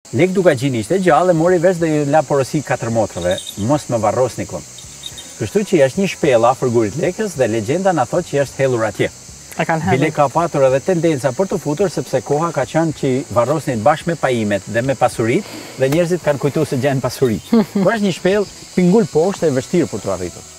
Lek Dukagjin ishte gjallë, mori vesh dhe i la porosi 4 motrave, mos më varrosni kon. Kështu që është një shpellë afër gurit Lekës dhe legjenda na thotë që është hellur atje. Bile ka patur edhe tendenca për të futur sepse koha ka qenë që varrosnin bashkë me pajimet dhe me pasuritë dhe njerëzit kanë kujtuar se gjën pasuri. Por është një shpellë pingull poshtë e vështirë për të arritur.